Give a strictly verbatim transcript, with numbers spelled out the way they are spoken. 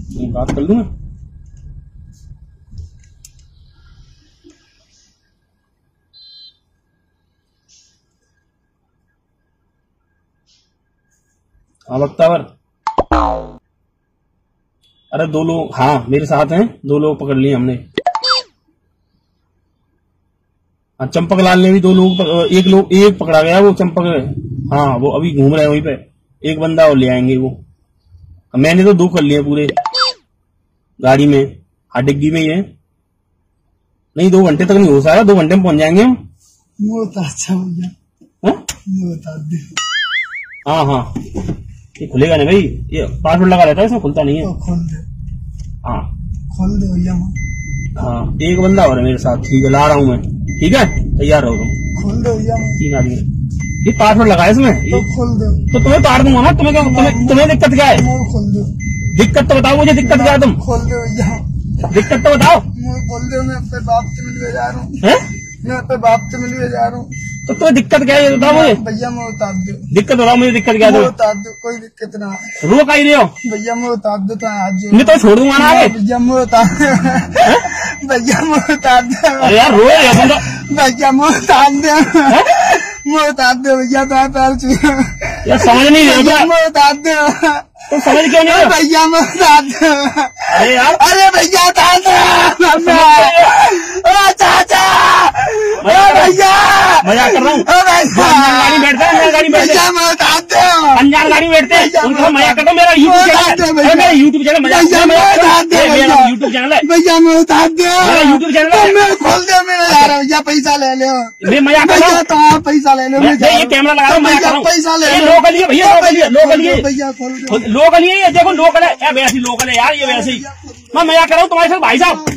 बात कर लूँ मैं। हाँ बख्तावर, अरे दो लोग, हाँ मेरे साथ हैं, दो लोग पकड़ लिए हमने। हाँ चंपक लाल ने भी दो लोग, एक लोग एक पकड़ा गया वो चंपक। हाँ वो अभी घूम रहे हैं वहीं पे, एक बंदा और ले आएंगे वो। मैंने तो दो कर लिए पूरे गाड़ी में, हाँ डिग्गी में ही है। नहीं दो घंटे तक नहीं हो सकता, दो घंटे में पहुंच जाएंगे हम। अच्छा भैया, हाँ हाँ ये खुलेगा नहीं भाई, ये पासवर्ड लगा रहता है इसमें, खुलता नहीं है। तो खोल दे। हाँ खोल दे भैया। हाँ एक बंदा और है मेरे साथ, ठीक है ला रहा हूँ मैं, ठीक है तैयार रहो तुम। खोल दे भैया। तीन आदमी, ये पासवर्ड लगा है इसमें। तो खोल दे। तो तुम्हें काट दूंगा ना, तुम्हें क्या, तुम्हें तुम्हें दिक्कत क्या है? खोल दे। दिक्कत तो बताओ मुझे, दिक्कत क्या है? तुम खोल दे भैया, दिक्कत तो बताओ। खोल दे, मैं अपने बाप से मिलने जा रहा हूँ। हैं? मैं अपने बाप से मिलने जा रहा हूँ। तो तुम्हें दिक्कत क्या है ये बताओ मुझे। भैया मैं उतार दू। दिक्कत बताओ मुझे, दिक्कत क्या है? उतार दू, कोई दिक्कत ना है। रो का ही रहे हो भैया, मैं उतार दू तो आज मैं तो छोड़ दूंगा ना आगे। भैया मैं उतार भैया मैं उतार दे। अरे यार रो रहे हो भैया मैं उतार दे, मैं उतार दे भैया, तो पैर छुए यार, समझ नहीं रहे हो। मैं उतार दे, तुम समझ क्यों नहीं रहे? भैया मैं उतार दे। अरे यार, अरे भैया उतार दे। चाचा भैया, मजाक कर रहा हूँ। गाड़ी बैठता है, गाड़ी बैठते भैया मैं उतार दे। अनजान गाड़ी बैठते हैं, उनको मजाक करता हूँ। मेरा यूट्यूब चैनल है, मेरा यूट्यूब चैनल मजाक, मेरा यूट्यूब चैनल है। भैया मैं उतार दे, मेरा यूट्यूब चैनल है। मैं खोल दे, मेरा यार भैया पैसा ले लो। मैं मजाक कर रहा हूँ, तो आप पैसा ले लो। ये कैमरा लगा रहा हूँ, मजाक कर रहा हूँ। पैसा ले लो। लोकल है भैया, लोकल है, लोकल है भैया, खोल दे। लोकल ही है, देखो लोकल है, वैसे ही लोकल है यार, ये वैसे ही। मैं मजाक कर रहा हूँ तुम्हारे साथ भाई साहब।